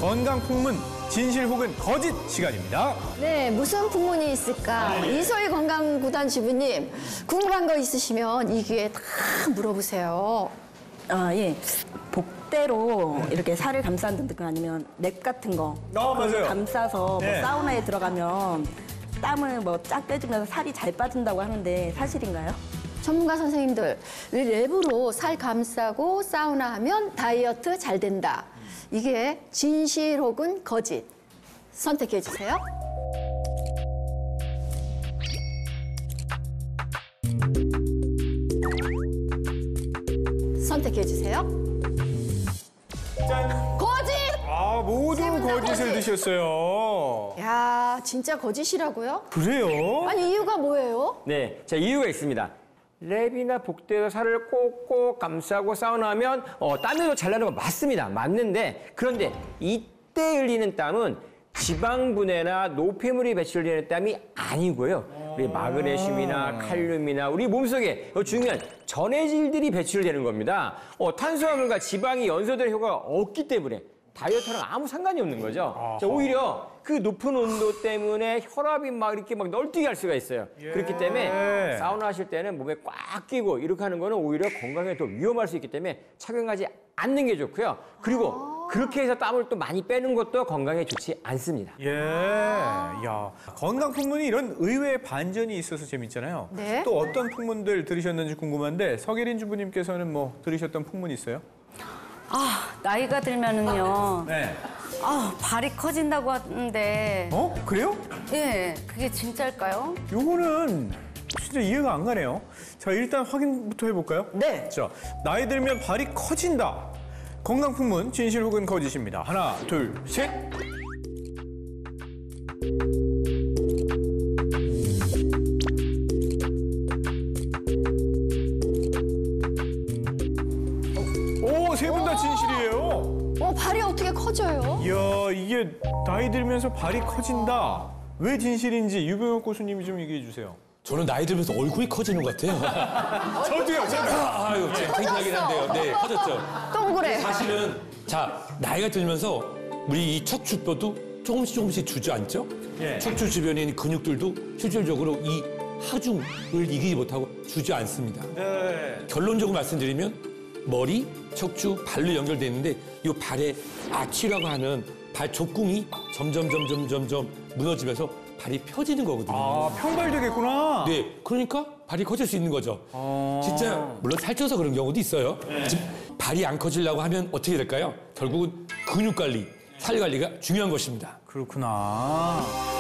건강 풍문 진실 혹은 거짓 시간입니다. 네, 무슨 풍문이 있을까? 이소희 건강구단 주부님, 궁금한 거 있으시면 이 기회에 다 물어보세요. 예. 복대로 이렇게 살을 감싼다든가 아니면 랩 같은 거 맞아요. 감싸서 네. 뭐 사우나에 들어가면 땀을 뭐 쫙 빼주면서 살이 잘 빠진다고 하는데 사실인가요? 전문가 선생님들, 랩으로 살 감싸고 사우나 하면 다이어트 잘 된다. 이게 진실 혹은 거짓? 선택해 주세요. 선택해 주세요. 짠! 거짓! 모두 세 분 다 거짓을 거짓. 드셨어요. 야, 진짜 거짓이라고요? 그래요? 아니, 이유가 뭐예요? 네, 자, 이유가 있습니다. 랩이나 복대에서 살을 꼭꼭 감싸고 사우나하면 땀이 더 잘 나는 건 맞습니다. 맞는데 그런데 이때 흘리는 땀은 지방분해나 노폐물이 배출되는 땀이 아니고요. 우리 마그네슘이나 칼륨이나 우리 몸속에 중요한 전해질들이 배출되는 겁니다. 탄수화물과 지방이 연소될 효과가 없기 때문에 다이어트랑 아무 상관이 없는 거죠. 자, 오히려 그 높은 온도 때문에 혈압이 막 이렇게 막 널뛰게 할 수가 있어요. 그렇기 때문에 사우나 하실 때는 몸에 꽉 끼고 이렇게 하는 거는 오히려 건강에 더 위험할 수 있기 때문에 착용하지 않는 게 좋고요. 그리고 그렇게 해서 땀을 또 많이 빼는 것도 건강에 좋지 않습니다. 야, 건강 풍문이 이런 의외의 반전이 있어서 재밌잖아요. 네. 또 어떤 풍문들 들으셨는지 궁금한데 서계린 주부님께서는 뭐 들으셨던 풍문 있어요? 나이가 들면은요. 네. 발이 커진다고 하는데. 그래요? 예, 그게 진짜일까요? 요거는 진짜 이해가 안 가네요. 자, 일단 확인부터 해볼까요? 네. 자, 나이 들면 발이 커진다. 건강 풍문 진실 혹은 거짓입니다. 하나, 둘, 셋. 오, 세 분 다 진실이에요. 발이 어떻게 커져요? 이야, 이게 나이 들면서 발이 커진다. 왜 진실인지 유병혁 교수님이 좀 얘기해 주세요. 저는 나이 들면서 얼굴이 커지는 것 같아요. 저도요. 아유, 창피하긴 한데요. 네, 커졌죠. 동그래. 사실은 자, 나이가 들면서 우리 이 척추뼈도 조금씩 주저앉죠? 예. 척추 주변에 있는 근육들도 실질적으로 이 하중을 이기지 못하고 주저앉습니다. 네. 결론적으로 말씀드리면 머리, 척추, 발로 연결돼 있는데 이 발의 아치라고 하는 발 족궁이 점점 무너지면서 발이 펴지는 거거든요. 평발되겠구나. 네, 그러니까 발이 커질 수 있는 거죠. 진짜 물론 살쪄서 그런 경우도 있어요. 지금 발이 안 커지려고 하면 어떻게 될까요? 결국은 근육 관리, 살 관리가 중요한 것입니다. 그렇구나.